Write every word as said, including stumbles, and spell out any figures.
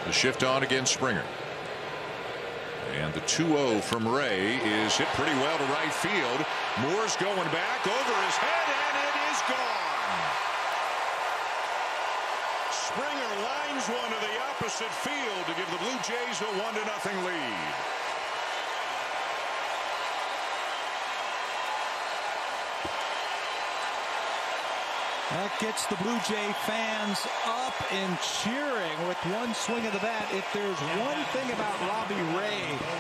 The shift on against Springer. And the two oh from Ray is hit pretty well to right field. Moore's going back over his head, and it is gone. Springer lines one to the opposite field to give the Blue Jays a one to nothing lead. That gets the Blue Jay fans up and cheering with one swing of the bat. If there's one thing about Robbie Ray